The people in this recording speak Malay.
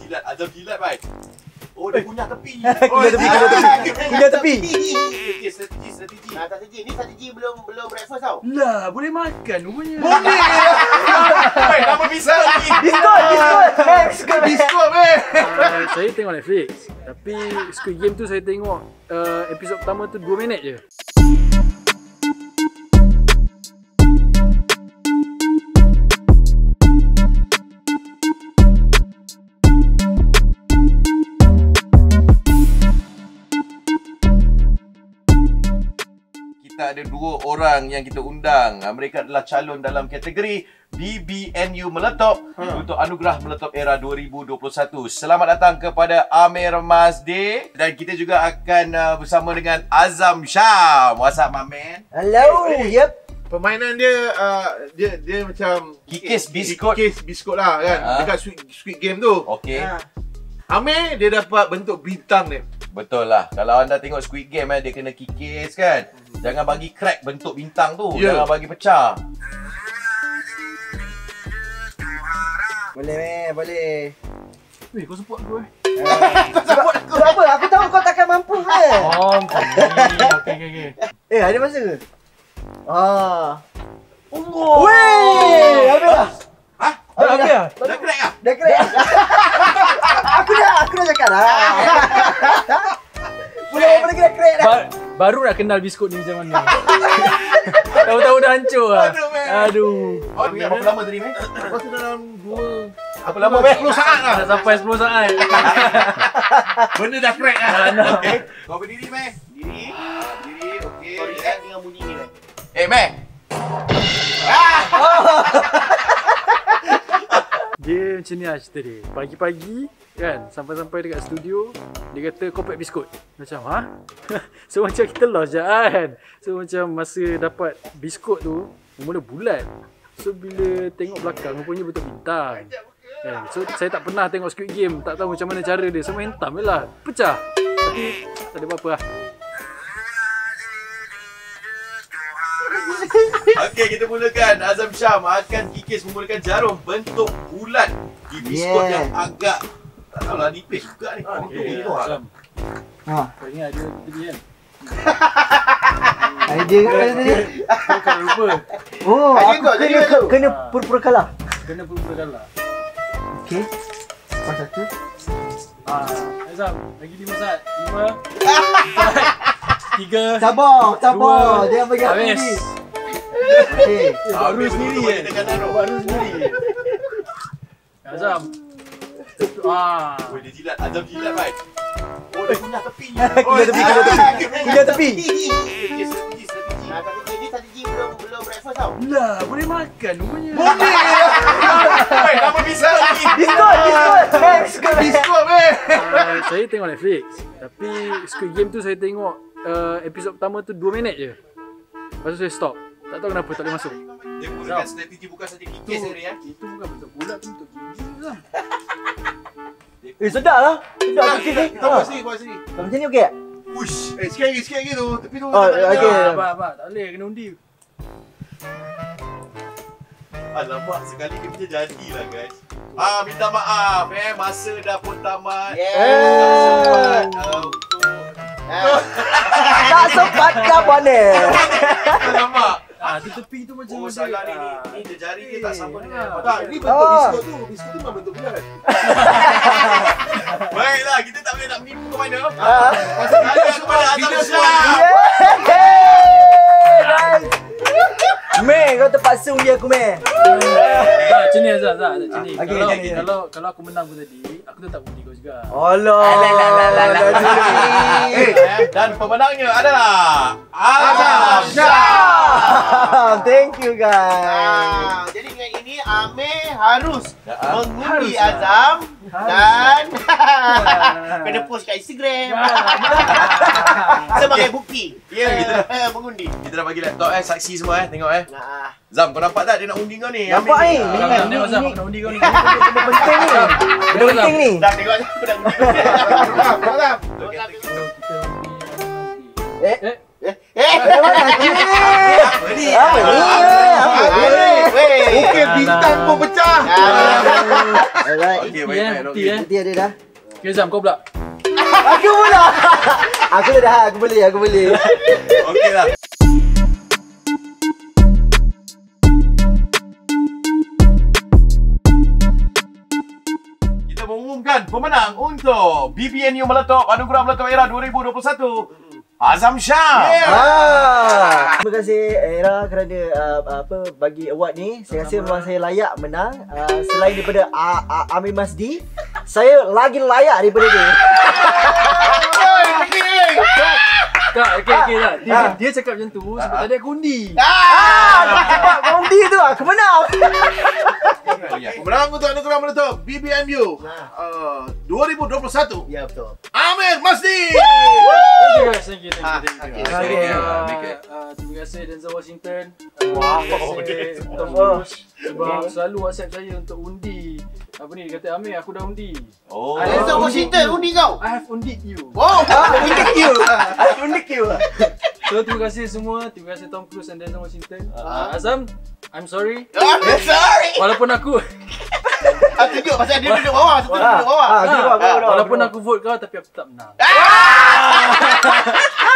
jilat, Azam jilat, Bai. Oh, dia punya tepi. Punya tepi. Strategi. Ni strategi belum breakfast tau. Lah, boleh makan rupanya. Boleh. Bai, nama bisa lagi. Biskut, Bai. Saya tengok Netflix. Tapi Squid Game tu saya tengok episod pertama tu 2 minit je. Kita ada 2 orang yang kita undang. Mereka adalah calon dalam kategori BBNU Meletop untuk Anugerah Meletop Era 2021. Selamat datang kepada Amir Masdi, dan kita juga akan bersama dengan Azam Syam. What's up, my man? Hello. Yep. Permainan dia dia macam Kikis biskut. Kikis biskut lah kan. Dekat Squid Game tu. Okey. Amir dia dapat bentuk bintang ni. Betul lah. Kalau anda tengok Squid Game dia kena kikis kan. Jangan bagi crack bentuk bintang tu. Jangan bagi pecah. Boleh, boleh. Weh, kau support aku Sebab apa? Aku tahu kau takkan mampu kan? Oh, okey. Ada masa ke? Allah. Weh, habis dah. Dah crack lah? Dah crack. Aku dah cakap dah. Boleh kena crack dah. Baru nak kenal biskut ni macam mana. Tahu-tahu dah hancur lah. Aduh. Berapa lama tadi, meh? Lepas tu dalam 2 Apa lama, meh? 10 saat lah. Dah sampai 10 saat. Benda dah crack lah. Okey. Kau berdiri, meh. Diri. Okey. Kau react dengan bunyi ni, Bai. Meh. Dia macam ni lah cerita dia. Pagi-pagi kan, sampai-sampai dekat studio, dia kata kau pack biskut. Macam, ha? So macam kita lost je kan. So macam masa dapat biskut tu, mula bulat. So bila tengok belakang, rupanya betul bintang. Kan? So saya tak pernah tengok Squid Game, tak tahu macam mana cara dia. So main tam je lah, pecah. Tapi tak ada apa-apa lah. Okey, kita mulakan. Azam Syam akan kikis menggunakan jarum bentuk bulat di biskut yang agak tak tahulah nipis juga ni. Okay, Azam. Kau ingat ada tadi kan? Idea kan tadi? Kau kan lupa. Oh, aku kena pura-pura kalah. Kena pura-pura kalah. Okey. Pas satu. Azam, lagi 5 saat. 5 4 3. Sabar. Jangan bagi aku habis. ni. Okey. Baru sendiri Baru sendiri. Azam. Oh, dia jilat. Azam jilat, Bai. Oh, dia punya tepi. Punya tepi. Strategi. Strategi belum breakfast tau. Lah, boleh makan rupanya. Boleh. Bai, nama bisa lagi. Biskut, Bai. Saya tengok Netflix. Tapi Squid Game tu saya tengok episod pertama tu 2 minit je. Lepas tu saya stop. Tak tahu kenapa tak boleh masuk. Dia gunakan strategi bukan saja kikis ni ya. Itu bukan bentuk bulat tu, bentuk gigi lah. Sedap lah. Sedap sikit ni. Kau sini. Macam ni okey tak? Ush. Sikit lagi tu. Tepi tu. Okey. Abang, tak boleh, kena undi. Alamak, sekali dia punya jadilah, guys. Minta maaf masa dah pun tamat. Tak sempat kah mana? Alamak. Tu tepi tu macam Oh, salah ni dia jari dia tak sama dengan Tak, ni bentuk biskut tu. Biskut tu memang bentuk bulat. Baiklah, kita tak boleh nak menipu ke mana. Tanya kepada Azam Syam. Meh, kau terpaksa undi aku, Meh. Macam ni Azam, macam ni. Okey. Kalau aku menang pun tadi, aku tetap undi kau juga. Allah. Dan pemenangnya adalah Azam Syam. Thank you guys. Jadi dengan ini Amir harus mengundi Azam dan kena post kat Instagram sebagai bukti. Ya, mengundi. kita dah bagi laptop saksi semua tengok Zam, kau nampak tak dia nak undi kau ni? Nampak ni. Tengok Azam, aku nak undi kau ni. Benda penting ni. Benda penting ni. Dah tengok aku dah undi. Apa ni? Apa ni? Okey, bintang pun pecah. Alright. Okey, baik. Nanti ada dah. Okay, Zam, kau pula. Aku pula. Aku dah, aku boleh. Okey lah. Kita mengumumkan pemenang untuk BBNU Meletup Anugerah Meletup Era 2021. Azam Shah. Terima kasih Era kerana bagi award ni. Saya rasa memang saya layak menang. Selain daripada Amir Masdi, saya lagi layak daripada dia. Tak, okey lah. Dia cakap macam tu sebab tadi aku undi. Sebab undi tu aku menang. Pemenang untuk Anugerah Meletup BBNU 2021. Ya, betul. Amir Masdi. Thank you. Terima kasih Denzel Washington. Terima kasih Tom Cruise sebab selalu WhatsApp saya untuk undi. Apa ni, dia kata Amir aku dah undi. Oh. Denzel Washington undi kau. I have undid you. Wow. Unik you. So terima kasih semua. Terima kasih Tom Cruise dan Denzel Washington. Azam, I'm sorry. I'm sorry. Walaupun aku Tunjuk pasal dia duduk bawah. Duduk bawah. Aku walaupun aku vote kau tapi aku tak menang.